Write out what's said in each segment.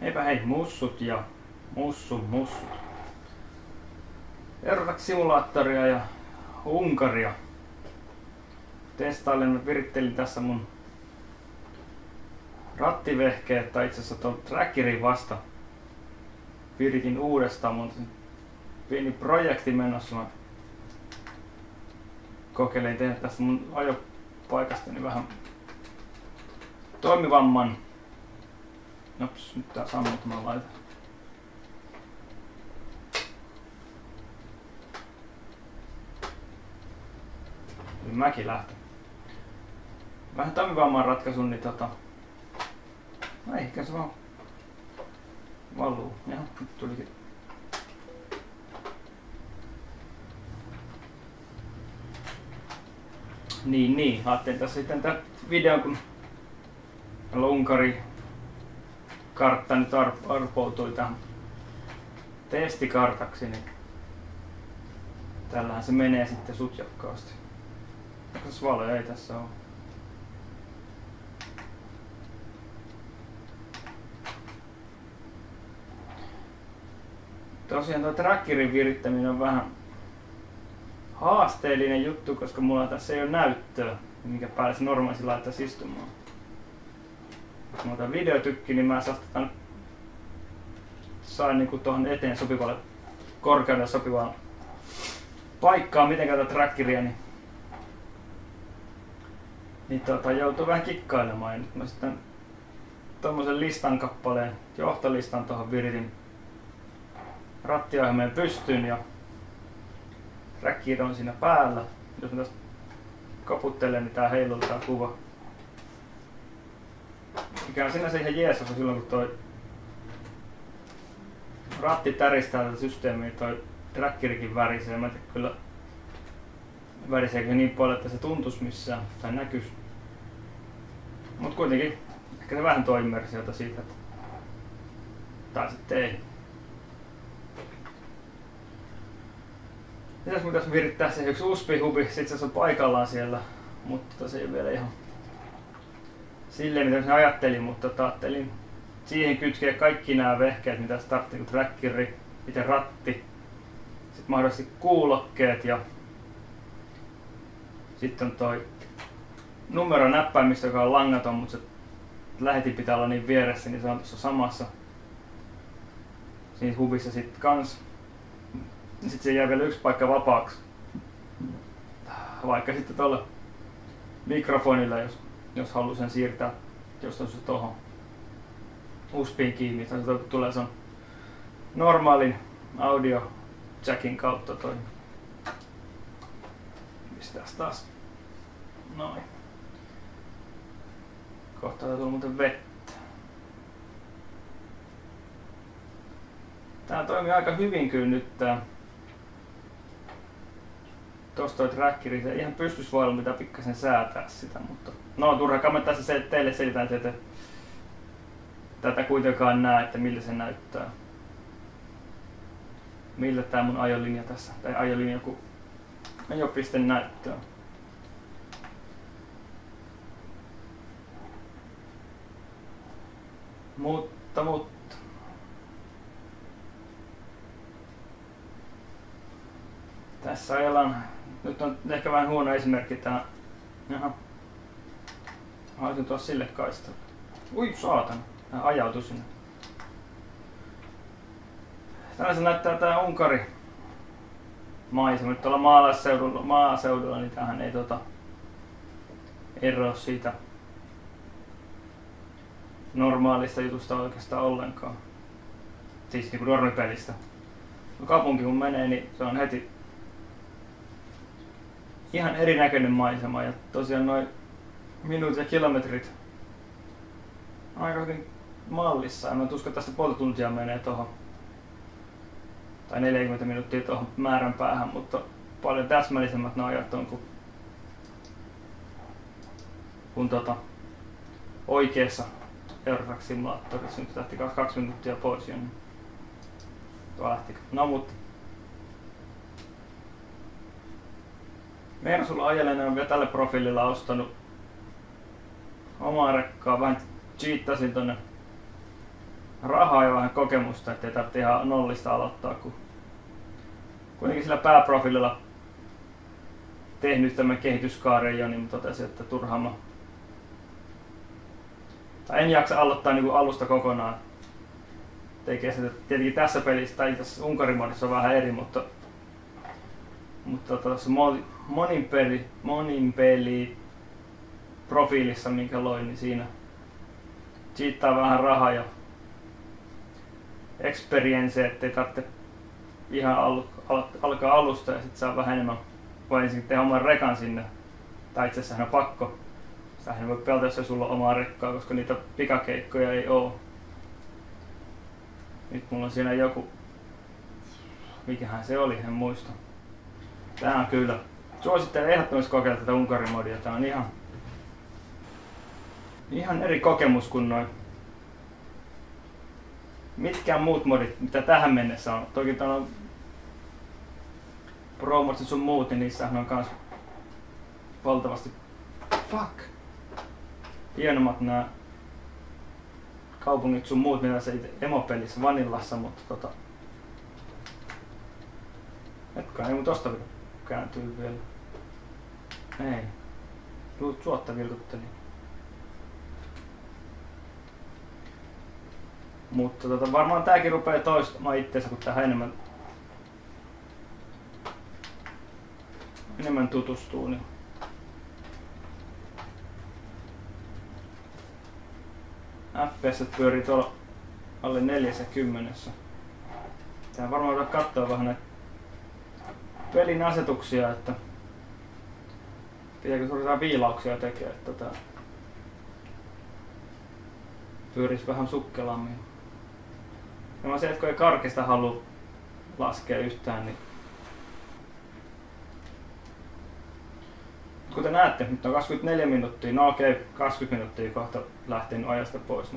Eipä hei, mussut ja mussut. Euro Truck Simulaattoria ja Unkaria. Testailen, mä virittelin tässä mun rattivehkeet, tai itse asiassa tuon trackerin vasta. Viritin uudestaan, mun pieni projekti menossa. Mä kokeilin tehdä tästä mun ajopaikastani vähän toimivamman. Nops, nyt tää sammut mä laitan. Mäkin lähtee. Vähän toimivamman ratkaisun, niin no ehkä se vaan valuu. Jaha, nyt tulikin. Niin. Ajattelin tässä sitten tämän videon, kun Unkari kartta nyt arpoutui tähän testikartaksi, niin tällähän se menee sitten sutjakkaasti. Onko valoja? Ei tässä ole. Tosiaan tuo trackerin virittäminen on vähän haasteellinen juttu, koska mulla tässä ei ole näyttöä, minkä päälle se normaalisti laittaisi istumaan. Jos mä otan videotykki, niin mä saan niinku tuohon eteen sopivalle korkeudelle sopivaan paikkaan, miten käytän trackeria, niin joutuu vähän kikkailemaan. Ja nyt mä sitten tommosen listan kappaleen, johtolistan tuohon viritin rattiohjelmeen pystyyn ja tracker on siinä päällä. Jos mä tästä koputtelen, niin tää heiluu tää kuva. Mikä on sinänsä ihan jees, koska silloin kun toi ratti täristää tätä systeemiä, toi trackerikin värisee. Mä en tiedä kyllä väriseekö niin paljon, että se tuntuisi missään tai näkyisi. Mut kuitenkin ehkä se vähän tuo immersiota siitä, että tai sitten ei. Lisäksi mun pitäisi virittää se yksi USB-hubi, sit se on paikallaan siellä, mutta se ei ole vielä ihan silleen mitä mä ajattelin, mutta ajattelin siihen kytkeä kaikki nämä vehkeet, mitä startti, niin trackeri, itse ratti, sitten mahdollisesti kuulokkeet ja sitten on toi numeronäppäimistö, joka on langaton, mutta se lähetin pitää olla niin vieressä, niin se on tuossa samassa siinä hubissa sitten kans. Sitten se jää vielä yksi paikka vapaaksi, vaikka sitten tuolla mikrofonilla, jos haluaa sen siirtää, jos on se tuohon USBiin kiinni, tai se tulee sen normaalin audio jackin kautta toi. Mistäs taas? Noin. Kohta tää tulee muuten vettä. Tää toimii aika hyvin kyllä nyt tää. Tossa toi trackeri, se ihan pystyis voi olla mitä pikkasen säätää sitä, mutta no turha mä tässä teille selitän, että tätä kuitenkaan näe, että miltä se näyttää. Miltä tää mun ajolinja tässä, tai ajolinja kun ajopiste näyttää. Mutta tässä ajellaan, nyt on ehkä vähän huono esimerkki tää. Jaha. Haluaisin tuoda sille kaistalle. Ui saatana, tää ajautui sinne. Tällaisen näyttää tää Unkari maisema. Nyt tuolla maaseudulla, niin tämähän ei eroa siitä normaalista jutusta oikeastaan ollenkaan. Siis niinku normipelistä. No kaupunki kun menee, niin se on heti ihan erinäköinen maisema ja tosiaan noin minuutit ja kilometrit aika hyvin mallissa. En mä usko, että tästä puoli tuntia menee tohon tai 40 minuuttia tuohon määrän päähän, mutta paljon täsmällisemmät ne ajat on kun oikeassa Euro Truck Simulaattorissa. Nyt lähti 2 minuuttia pois ja niin tuo lähti. No mutta Mersulla ajelen on vielä tällä profiililla ostanut omaa rekkaa. Vähän cheattasin tonne rahaa ja vähän kokemusta, ettei tarvitse ihan nollista aloittaa, kun kuitenkin sillä pääprofiililla tehnyt tämän kehityskaaren jo, niin totesin, että turhaan en jaksa aloittaa niin kuin alusta kokonaan. Tekee sitä tietenkin tässä pelissä tai tässä Unkarimodissa on vähän eri, mutta tuossa monin peli profiilissa, minkä loin, niin siinä cheattaa vähän rahaa ja experience, ettei tarvitse ihan alkaa alusta ja sitten saa vähän enemmän. Voi ensin tehdä oman rekan sinne, tai itse asiassa on pakko. Sähän ei voi pelata, jos sulla on omaa rekkaa, koska niitä pikakeikkoja ei oo. Nyt mulla on siinä joku, mikähän se oli, en muista. Tää on kyllä. Suosittelen ehdottomasti kokeilla tätä Unkarimodia. Tää on ihan eri kokemus kuin noin mitkään muut modit, mitä tähän mennessä on. Toki täällä on Pro-modit sun muut, niin niissähän on kans valtavasti hienommat nää kaupungit sun muut, mitä se itse emopelissä Vanillassa, mutta ei mun tosta kääntyy vielä. Ei. Suotta vilkutteli. Mutta varmaan tääkin rupee toistamaan itteensä, kun tähän enemmän tutustuu. Niin. FPS pyörii tuolla alle 40. Tää varmaan voidaan katsoa vähän näitä pelin asetuksia, että pitääkö suoraan viilauksia tekee, että tää pyörisi vähän sukkelammin. Ja se, että kun ei karkista halua laskea yhtään, niin kuten näette, nyt on 24 minuuttia, no okei, 20 minuuttia kohta lähtenyt ajasta pois,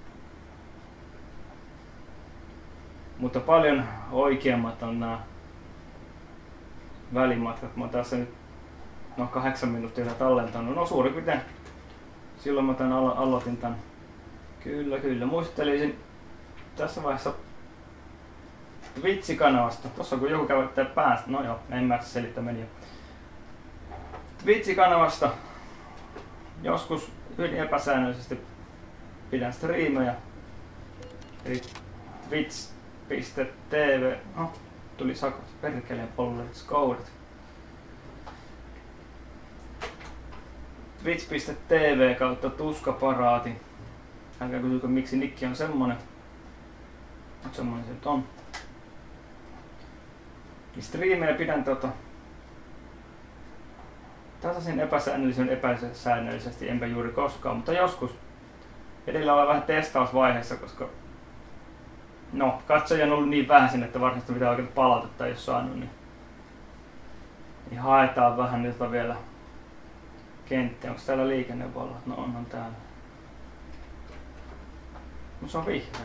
mutta paljon oikeammat on nämä välimatkat. Mä oon tässä nyt 8 minuuttia tallentanut, no suurin piirtein silloin mä tän aloitin tän. Kyllä, muistelisin tässä vaiheessa Twitch-kanavasta. Tossa kun joku käyttää päästä, no joo, en mä selittää meni jo. Twitch-kanavasta joskus hyvin epäsäännöllisesti pidän striimejä. Eli twitch.tv, tuli sakot, perkeleen pollerit, skoudet. Twitch.tv kautta Tuskaparaati. Älkää kysykö miksi nikki on semmonen. Mutta semmonen se nyt on. Striimejä pidän tasaisin epäsäännöllisesti, enpä juuri koskaan, mutta joskus. Edellä ollaan vähän testausvaiheessa, koska katsojia on ollut niin vähän sinne, että varsinaisesti pitää oikein palautetta ei ole saanut, niin haetaan vähän nyt vielä kenttiä. Onko täällä liikennevalot? No onhan täällä. No se on vihreä.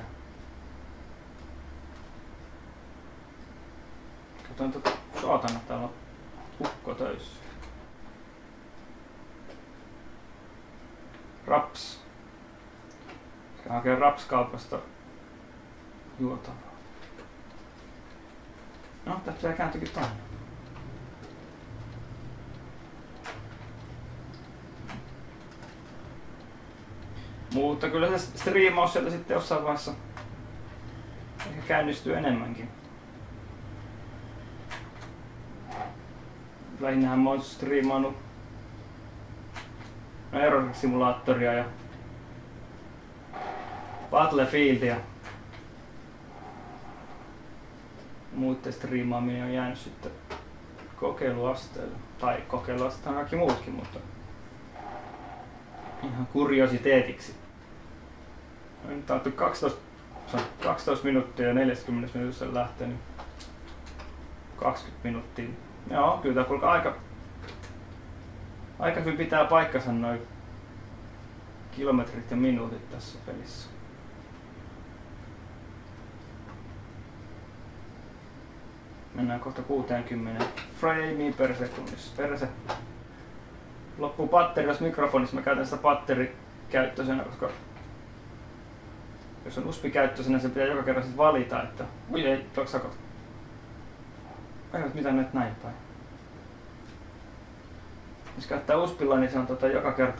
Katsoin saatana, täällä on ukko töissä. Raps. Se hakee Raps-kaupasta juotavaa. No, tästä kääntyikin tänne. Mutta kyllä se striimaus sieltä sitten jossain vaiheessa ehkä käynnistyy enemmänkin. Lähinnähän mä oon striimannut Aerosimulaattoria ja Battlefieldia. Muiden striimaaminen on jäänyt sitten kokeiluasteelle. Tai kokeiluasteella on kaikki muutkin, mutta ihan kuriositeetiksi. Nyt on 12 minuuttia ja 40 minuutissa lähtenyt 20 minuuttia. Joo, kyllä tämä aika hyvin pitää paikkansa noin kilometrit ja minuutit tässä pelissä. Mennään kohta 60 framea per sekunnissa. Loppuu batteri jos mikrofonissa. Mä käytän sitä batterikäyttöisenä, koska jos on USB-käyttöisenä, se pitää joka kerran sit valita, että ui ei, tuoksi sakot. Eivät mitä nyt näin päin. Jos käyttää USBilla, niin se on joka kerta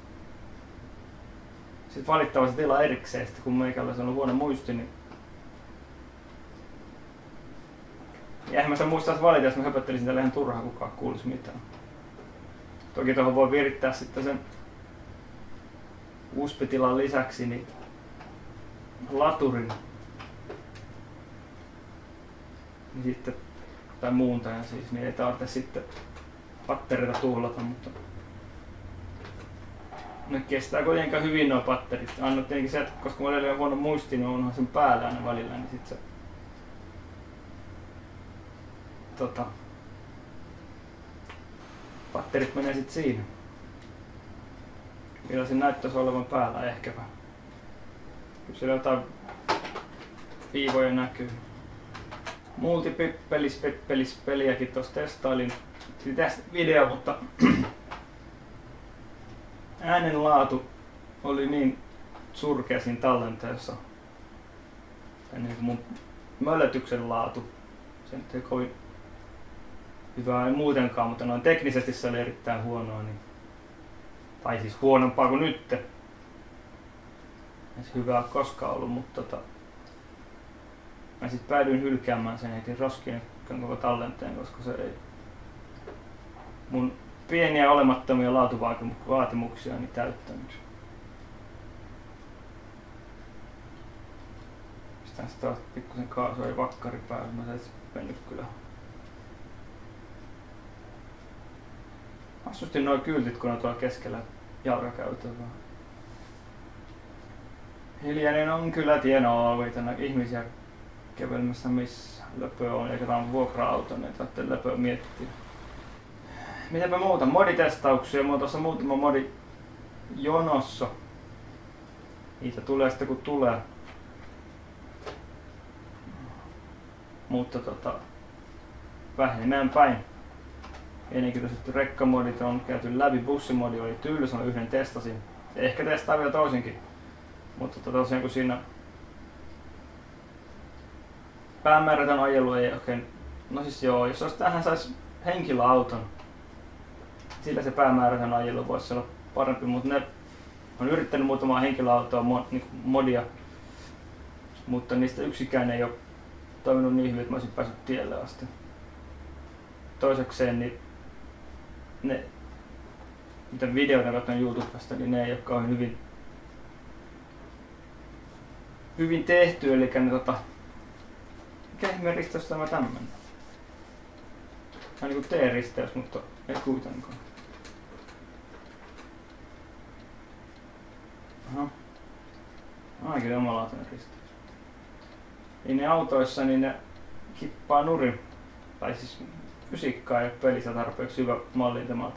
sitten valittava se tila erikseen, sitten kun meikällä on huono muisti, niin ja eihän mä sitä muistaisi valita, jos mä höpöttelisin tällä ihan turhaa, kukaan kuulisi mitään. Toki tuohon voi virittää sitten sen USB-tilan lisäksi niin laturin niin sitten, tai muuntajan siis, niin ei tarvitse sitten patterita tuhlata, mutta ne kestää kuitenkaan hyvin nuo patterit. Aina tietenkin se, että koska mulla on huono muisti, niin onhan sen päällä aina välillä, niin sit se patterit menee sit siinä. Vielä se näyttäisi olevan päällä ehkäpä. Kyllä siellä jotain viivoja näkyy. Multipelispeliäkin tuossa testailin. Tästä video, mutta äänen laatu oli niin surkea siinä tallenteessa. Ja niin mun möllötyksen laatu. Se ei kovin hyvää ei muutenkaan, mutta noin teknisesti se oli erittäin huonoa. Niin, tai siis huonompaa kuin nyt. Ei se hyvää koskaan ollut, mutta mä sit päädyin hylkäämään sen heti roskiin koko tallenteen, koska se ei mun pieniä olemattomia laatuvaatimuksia niin täyttänyt. Pistän sitä pikkusen kaasua ja vakkari päälle, mä saisin mennyt kyllä. Assustin nuo kyltit, kun on tuolla keskellä jalkakäytävää. Hiljainen on kyllä tienoa, ei tänne ihmisiä kävelemässä missä löpöä on, eikä tää on vuokra-auto, niin tarvitsee löpöä miettiä. Mitäpä muuta? Moditestauksia. Mulla on tuossa muutama modi jonossa. Niitä tulee sitten kun tulee. Mutta vähenemään päin. Ennenkin rekkamodit on käyty läpi, bussimodi oli tylsä, yhden testasin. Ehkä testaa vielä toisenkin. Mutta tosiaan kun siinä päämäärätön ajelu ei oikein. No siis joo, jos tähän sais henkilöauton, sillä se päämäärätön ajelu voisi olla parempi, mutta ne on yrittänyt muutamaa henkilöautoa modia, mutta niistä yksikään ei ole toiminut niin hyvin, että mä olisin päässyt tielle asti. Toisekseen niin ne, mitä videoita katson YouTubesta, niin ne ei ole kauhean hyvin tehty, eli ne mikä ihmeen risteys tämä tämmönen? Tämä on niinku T-risteys, mutta ei kuitenkaan. Aha. Ainakin omalaatuinen risteys. Niin ne autoissa niin ne kippaa nurin. Tai siis fysiikkaa ei ole pelissä tarpeeksi hyvä mallintamaan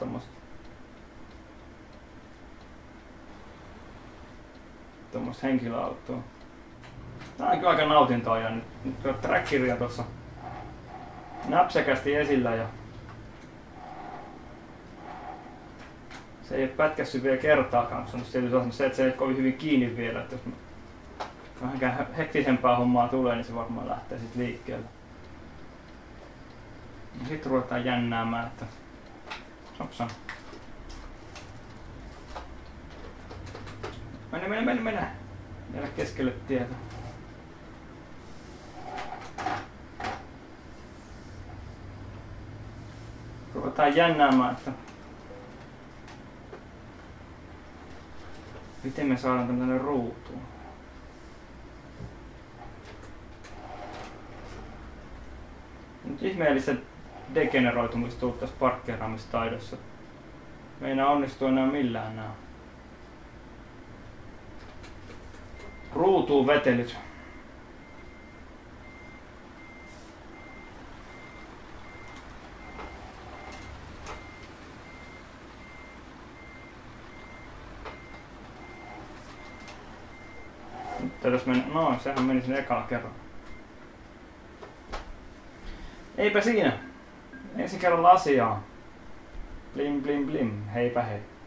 tommoista henkilöautoa. Tää on kyllä aika nautintoa ja nyt trackeria tuossa näpsäkästi esillä ja se ei ole pätkässyt vielä kertaakaan, se että se ei ole kovin hyvin kiinni vielä, että jos vähän hektisempää hommaa tulee, niin se varmaan lähtee sitten liikkeelle. Sitten ruvetaan jännäämään, että hopsan. Mene. Jäädä keskelle tietä. Ruvetaan jännäämään, että miten me saadaan tämmönen ruutuun. Nyt ihmeellistä degeneroitumista tullut tässä parkkeeraamistaidossa. Me ei enää onnistu enää millään nää. Ruutuun vetelyt. Jos no, sehän meni sinne ekalla kerralla. Eipä siinä. Ensi kerralla asiaa. Blim blim blim. Heipä hei.